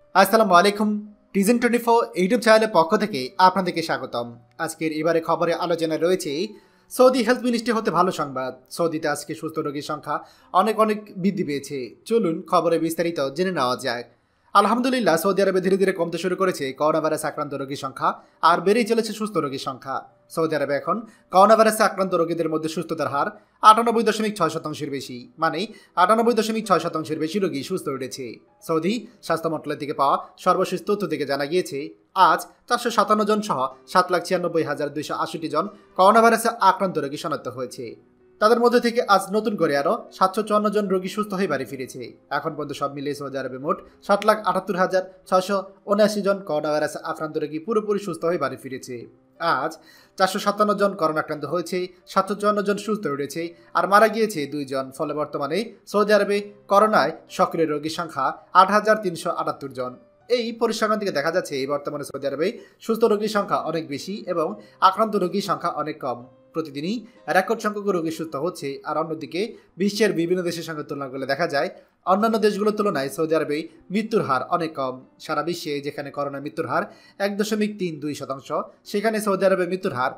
আসসালামু আলাইকুম। টিজেন 24 ইউটিউব চ্যানেলের পক্ষ থেকে আপনাদেরকে স্বাগতম। আজকের এবারে খবরে আলোচনায় রয়েছে সৌদি হেলথ মিনিস্ট্রি হতে ভালো সংবাদ। সৌদিতে আজকে সুস্থ রোগীর সংখ্যা অনেক বৃদ্ধি পেয়েছে। চলুন খবরে বিস্তারিত জেনে নেওয়া যাক। আলহামদুলিল্লাহ, সৌদি আরবে ধীরে ধীরে কমতে শুরু করেছে করোনা ভাইরাসে আক্রান্ত রোগীর সংখ্যা, আর বেড়েই চলেছে সুস্থ রোগীর সংখ্যা। সৌদি আরবে এখন করোনা ভাইরাসে আক্রান্ত রোগীদের মধ্যে সুস্থতার হার 98.6% বেশি, মানে 98.6% বেশি রোগী সুস্থ উঠেছে। সৌদি স্বাস্থ্য মন্ত্রণালয় থেকে পাওয়া সর্বশেষ তথ্য থেকে জানা গিয়েছে, আজ 457 জন সহ 7,96,268 জন করোনা ভাইরাসে আক্রান্ত রোগী শনাক্ত হয়েছে। তাদের মধ্যে থেকে আজ নতুন করে আরও 754 জন রোগী সুস্থ হয়ে বাড়ি ফিরেছে। এখন পর্যন্ত সব মিলিয়ে সৌদি আরবে মোট 7,78,679 জন করোনা ভাইরাসে আক্রান্ত রোগী পুরোপুরি সুস্থ হয়ে বাড়ি ফিরেছে। আজ 457 জন করোনা আক্রান্ত হয়েছে, 754 জন সুস্থ উঠেছে, আর মারা গিয়েছে 2 জন। ফলে বর্তমানে সৌদি আরবে করোনায় সক্রিয় রোগীর সংখ্যা 8,378 জন। এই পরিসংখ্যান থেকে দেখা যাচ্ছে বর্তমানে সৌদি আরবে সুস্থ রোগীর সংখ্যা অনেক বেশি এবং আক্রান্ত রোগীর সংখ্যা অনেক কম। প্রতিদিনই রেকর্ড সংখ্যক রোগী সুস্থ হচ্ছে। আর অন্যদিকে বিশ্বের বিভিন্ন দেশের সঙ্গে তুলনা করলে দেখা যায় অন্যান্য দেশগুলোর তুলনায় সৌদি আরবে মৃত্যুর হার অনেক কম। সারা বিশ্বে যেখানে করোনা মৃত্যুর হার 1.32%, সেখানে সৌদি আরবে মৃত্যুর হার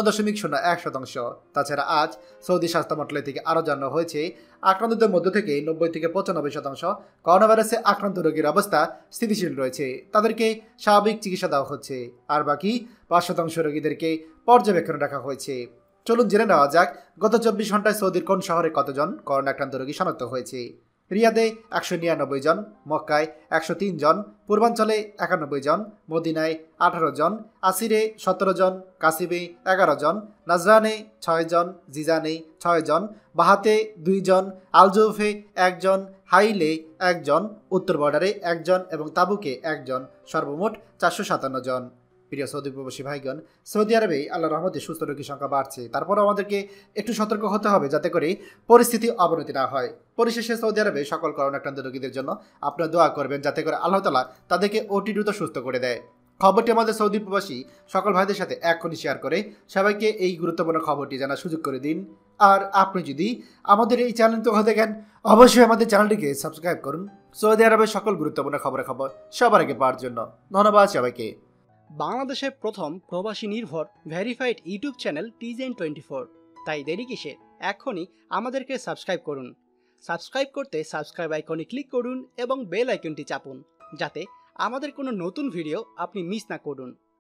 0.01%। তাছাড়া আজ সৌদি স্বাস্থ্য মন্ত্রণালয় থেকে আরও জানানো হয়েছে, আক্রান্তদের মধ্য থেকে 90 থেকে 95% করোনা ভাইরাসে আক্রান্ত রোগীর অবস্থা স্থিতিশীল রয়েছে, তাদেরকে স্বাভাবিক চিকিৎসা দেওয়া হচ্ছে, আর বাকি 5% রোগীদেরকে পর্যবেক্ষণে রাখা হয়েছে। চলুন জেনে নেওয়া যাক গত 24 ঘন্টায় সৌদির কোন শহরে কতজন করোনা আক্রান্ত রোগী শনাক্ত হয়েছে। রিয়াদে 199 জন, মক্কায় 103 জন, পূর্বাঞ্চলে 91 জন, মদিনায় 18 জন, আসিরে 17 জন, কাসিবে 11 জন, নাজরানে 6 জন, জিজানে 6 জন, বাহাতে 2 জন, আলজৌফে 1 জন, হাইলে 1 জন, উত্তর বর্ডারে 1 জন এবং তাবুকে 1 জন, সর্বমোট 457 জন। প্রিয় সৌদি প্রবাসী ভাইগণ, সৌদি আরবে আল্লাহর রহমতে সুস্থ রোগীর সংখ্যা বাড়ছে। তারপরও আমাদেরকে একটু সতর্ক হতে হবে যাতে করে পরিস্থিতি অবনতি না হয়। পরিশেষে সৌদি আরবে সকল করোনা আক্রান্ত রোগীদের জন্য আপনারা দোয়া করবেন যাতে করে আল্লাহ তাআলা তাদেরকে অতি দ্রুত সুস্থ করে দেয়। খবরটি আমাদের সৌদি প্রবাসী সকল ভাইদের সাথে এক্ষুনি শেয়ার করে সবাইকে এই গুরুত্বপূর্ণ খবরটি জানার সুযোগ করে দিন। আর আপনি যদি আমাদের এই চ্যানেলটি হয়ে থাকেন, অবশ্যই আমাদের চ্যানেলটিকে সাবস্ক্রাইব করুন সৌদি আরবের সকল গুরুত্বপূর্ণ খবর সবার আগে পাওয়ার জন্য। ধন্যবাদ সবাইকে। বাংলাদেশের প্রথম প্রবাসী নির্ভর ভেরিফাইড ইউটিউব চ্যানেল টিজেন 24। তাই দেরি কিসে, এখনই আমাদেরকে সাবস্ক্রাইব করুন। সাবস্ক্রাইব করতে সাবস্ক্রাইব আইকনে ক্লিক করুন এবং বেল আইকনটি চাপুন যাতে আমাদের কোনো নতুন ভিডিও আপনি মিস না করুন।